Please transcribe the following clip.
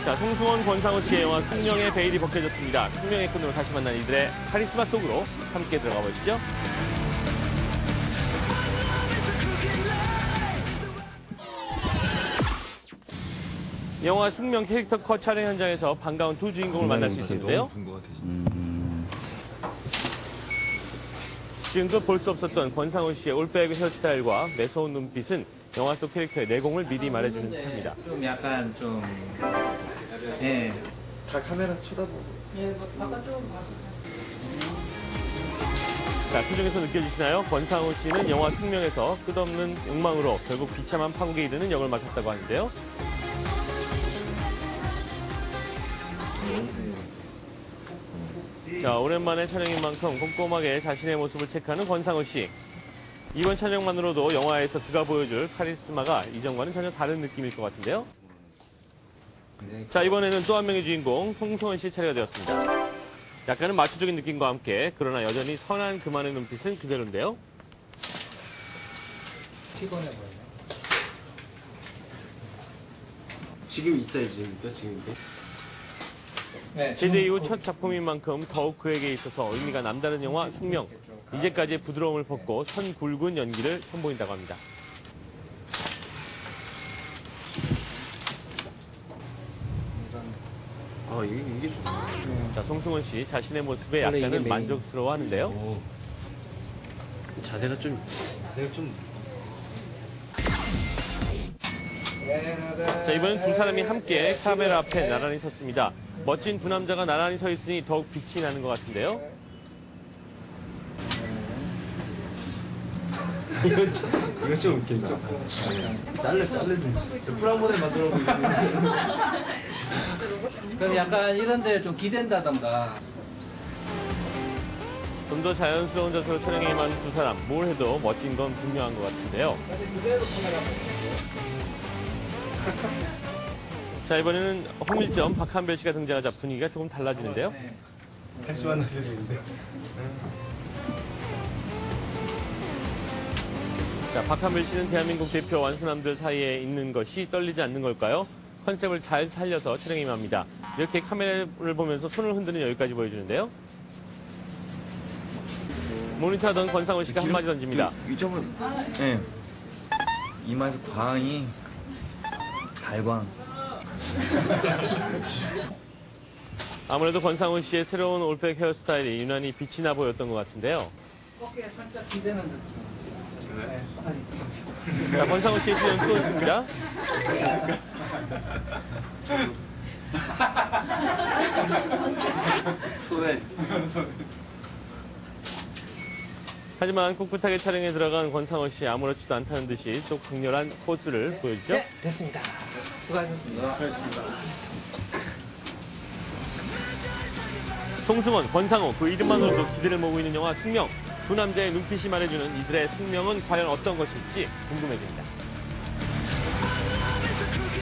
자, 송승헌, 권상우 씨의 영화 숙명의 베일이 벗겨졌습니다. 숙명의 끈으로 다시 만난 이들의 카리스마 속으로 함께 들어가 보시죠. 영화 숙명 캐릭터 컷 촬영 현장에서 반가운 두 주인공을 만날 수 있는데요. 지금껏 볼 수 없었던 권상우 씨의 올백 헤어스타일과 매서운 눈빛은 영화 속 캐릭터의 내공을 미리 말해주는 듯합니다. 좀 약간 좀 예. 다 카메라 쳐다보고. 예, 바깥쪽으로 자, 표정에서 느껴지시나요? 권상우 씨는 영화 숙명에서 끝없는 욕망으로 결국 비참한 파국에 이르는 역을 맡았다고 하는데요. 자, 오랜만에 촬영인 만큼 꼼꼼하게 자신의 모습을 체크하는 권상우 씨. 이번 촬영만으로도 영화에서 그가 보여줄 카리스마가 이전과는 전혀 다른 느낌일 것 같은데요. 자, 이번에는 또 한 명의 주인공 송승헌 씨의 차례가 되었습니다. 약간은 마초적인 느낌과 함께 그러나 여전히 선한 그만의 눈빛은 그대로인데요. 피곤해 보이네. 지금 있어요, 지금 이게. 네, 제대 이후 첫 작품인 만큼 더욱 그에게 있어서 의미가 남다른 영화 숙명. 이제까지의 부드러움을 벗고 선 굵은 연기를 선보인다고 합니다. 아, 이게 좋네. 자, 송승헌 씨 자신의 모습에 약간은 만족스러워하는데요. 자세가 좀. 자, 이번엔 두 사람이 함께 카메라 앞에 나란히 섰습니다. 멋진 두 남자가 나란히 서 있으니 더욱 빛이 나는 것 같은데요. 이거 좀 웃긴다. 잘르면. 저 프라모델 만들어 보고 있는데. 그럼 약간 이런데 좀 기댄다던가. 좀 더 자연스러운 자세로 촬영에 임하는 두 사람. 뭘 해도 멋진 건 분명한 것 같은데요. 자, 이번에는 홍일점, 박한별 씨가 등장하자 분위기가 조금 달라지는데요. 다시 만나셨는데. 자, 박한별 씨는 대한민국 대표 완소남들 사이에 있는 것이 떨리지 않는 걸까요? 컨셉을 잘 살려서 촬영에 임합니다. 이렇게 카메라를 보면서 손을 흔드는 여유까지 보여주는데요. 모니터 하던 권상우 씨가 한마디 던집니다. 이 점은 네. 이마에서 광이 달광. 아무래도 권상우 씨의 새로운 올백 헤어스타일이 유난히 빛이 나 보였던 것 같은데요. 어깨에 살짝 기대는 느낌. 자, 권상우 씨의 출연 또 있습니다. 손에. 하지만 꿋꿋하게 촬영에 들어간 권상우 씨 아무렇지도 않다는 듯이 또 강렬한 포즈를 보여주죠. 네, 됐습니다. 수고하셨습니다. 송승헌, 권상우 그 이름만으로도 기대를 모으고 있는 영화 숙명. 두 남자의 눈빛이 말해주는 이들의 숙명은 과연 어떤 것일지 궁금해집니다.